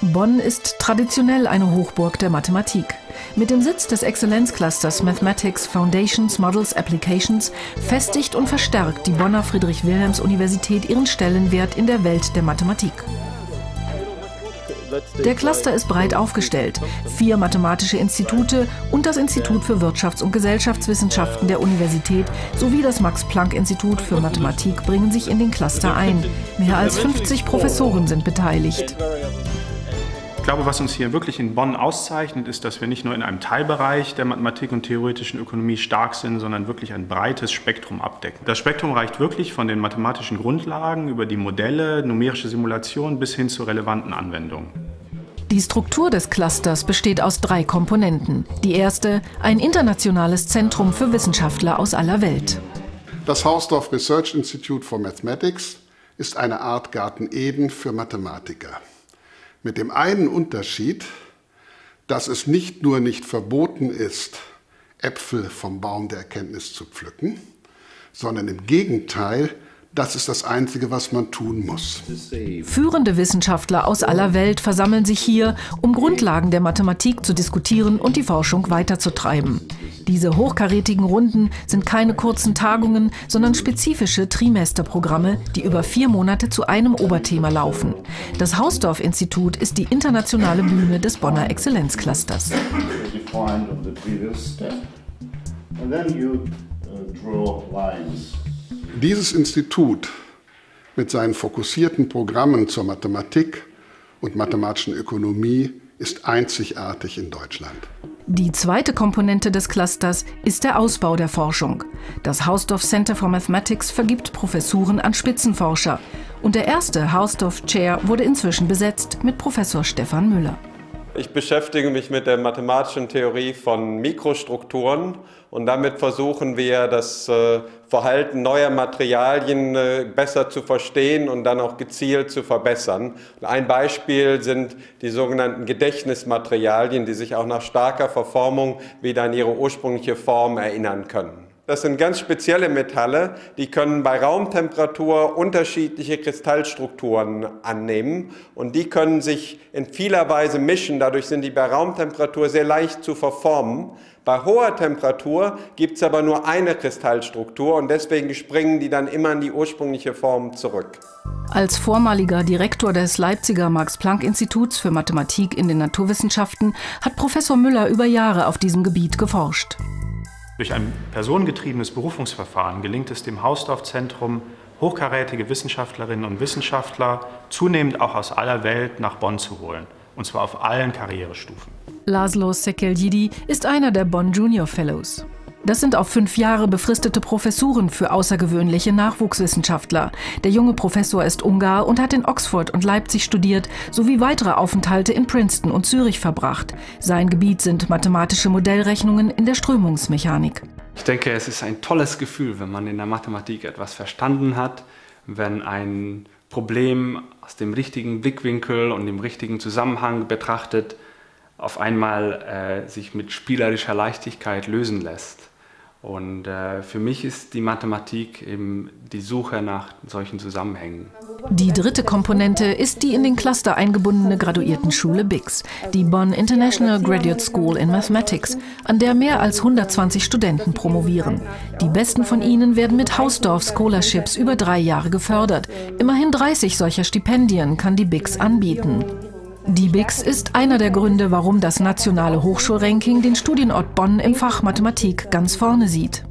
Bonn ist traditionell eine Hochburg der Mathematik. Mit dem Sitz des Exzellenzclusters Mathematics Foundations Models Applications festigt und verstärkt die Bonner Friedrich-Wilhelms-Universität ihren Stellenwert in der Welt der Mathematik. Der Cluster ist breit aufgestellt. 4 mathematische Institute und das Institut für Wirtschafts- und Gesellschaftswissenschaften der Universität sowie das Max-Planck-Institut für Mathematik bringen sich in den Cluster ein. Mehr als 50 Professoren sind beteiligt. Ich glaube, was uns hier wirklich in Bonn auszeichnet, ist, dass wir nicht nur in einem Teilbereich der Mathematik und theoretischen Ökonomie stark sind, sondern wirklich ein breites Spektrum abdecken. Das Spektrum reicht wirklich von den mathematischen Grundlagen über die Modelle, numerische Simulation bis hin zu relevanten Anwendungen. Die Struktur des Clusters besteht aus 3 Komponenten. Die erste, ein internationales Zentrum für Wissenschaftler aus aller Welt. Das Hausdorff Research Institute for Mathematics ist eine Art Garten Eden für Mathematiker. Mit dem einen Unterschied, dass es nicht nur nicht verboten ist, Äpfel vom Baum der Erkenntnis zu pflücken, sondern im Gegenteil, das ist das Einzige, was man tun muss. Führende Wissenschaftler aus aller Welt versammeln sich hier, um Grundlagen der Mathematik zu diskutieren und die Forschung weiterzutreiben. Diese hochkarätigen Runden sind keine kurzen Tagungen, sondern spezifische Trimesterprogramme, die über 4 Monate zu einem Oberthema laufen. Das Hausdorff-Institut ist die internationale Bühne des Bonner Exzellenzclusters. Dieses Institut mit seinen fokussierten Programmen zur Mathematik und mathematischen Ökonomie ist einzigartig in Deutschland. Die zweite Komponente des Clusters ist der Ausbau der Forschung. Das Hausdorff Center for Mathematics vergibt Professuren an Spitzenforscher. Und der erste Hausdorff Chair wurde inzwischen besetzt mit Professor Stefan Müller. Ich beschäftige mich mit der mathematischen Theorie von Mikrostrukturen und damit versuchen wir, das Verhalten neuer Materialien besser zu verstehen und dann auch gezielt zu verbessern. Ein Beispiel sind die sogenannten Gedächtnismaterialien, die sich auch nach starker Verformung wieder an ihre ursprüngliche Form erinnern können. Das sind ganz spezielle Metalle, die können bei Raumtemperatur unterschiedliche Kristallstrukturen annehmen und die können sich in vieler Weise mischen. Dadurch sind die bei Raumtemperatur sehr leicht zu verformen. Bei hoher Temperatur gibt es aber nur eine Kristallstruktur und deswegen springen die dann immer in die ursprüngliche Form zurück. Als vormaliger Direktor des Leipziger Max-Planck-Instituts für Mathematik in den Naturwissenschaften hat Professor Müller über Jahre auf diesem Gebiet geforscht. Durch ein personengetriebenes Berufungsverfahren gelingt es dem Hausdorff-Zentrum, hochkarätige Wissenschaftlerinnen und Wissenschaftler zunehmend auch aus aller Welt nach Bonn zu holen. Und zwar auf allen Karrierestufen. Laszlo Szekelyidi ist einer der Bonn Junior Fellows. Das sind auf 5 Jahre befristete Professuren für außergewöhnliche Nachwuchswissenschaftler. Der junge Professor ist Ungar und hat in Oxford und Leipzig studiert, sowie weitere Aufenthalte in Princeton und Zürich verbracht. Sein Gebiet sind mathematische Modellrechnungen in der Strömungsmechanik. Ich denke, es ist ein tolles Gefühl, wenn man in der Mathematik etwas verstanden hat, wenn ein Problem aus dem richtigen Blickwinkel und dem richtigen Zusammenhang betrachtet, auf einmal sich mit spielerischer Leichtigkeit lösen lässt. Und für mich ist die Mathematik eben die Suche nach solchen Zusammenhängen. Die dritte Komponente ist die in den Cluster eingebundene Graduiertenschule BIX, die Bonn International Graduate School in Mathematics, an der mehr als 120 Studenten promovieren. Die besten von ihnen werden mit Hausdorff Scholarships über 3 Jahre gefördert. Immerhin 30 solcher Stipendien kann die BIX anbieten. Die BIX ist einer der Gründe, warum das nationale Hochschulranking den Studienort Bonn im Fach Mathematik ganz vorne sieht.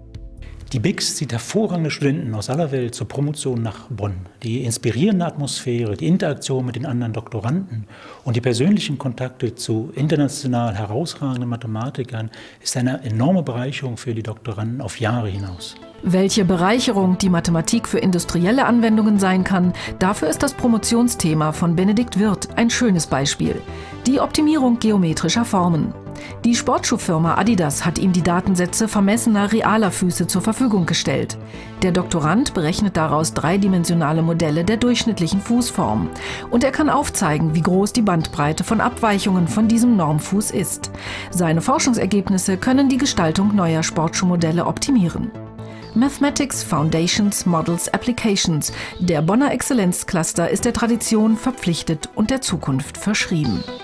Die BIX zieht hervorragende Studenten aus aller Welt zur Promotion nach Bonn. Die inspirierende Atmosphäre, die Interaktion mit den anderen Doktoranden und die persönlichen Kontakte zu international herausragenden Mathematikern ist eine enorme Bereicherung für die Doktoranden auf Jahre hinaus. Welche Bereicherung die Mathematik für industrielle Anwendungen sein kann, dafür ist das Promotionsthema von Benedikt Wirth ein schönes Beispiel. Die Optimierung geometrischer Formen. Die Sportschuhfirma Adidas hat ihm die Datensätze vermessener realer Füße zur Verfügung gestellt. Der Doktorand berechnet daraus dreidimensionale Modelle der durchschnittlichen Fußform. Und er kann aufzeigen, wie groß die Bandbreite von Abweichungen von diesem Normfuß ist. Seine Forschungsergebnisse können die Gestaltung neuer Sportschuhmodelle optimieren. Mathematics, Foundations, Models, Applications. Der Bonner Exzellenzcluster ist der Tradition verpflichtet und der Zukunft verschrieben.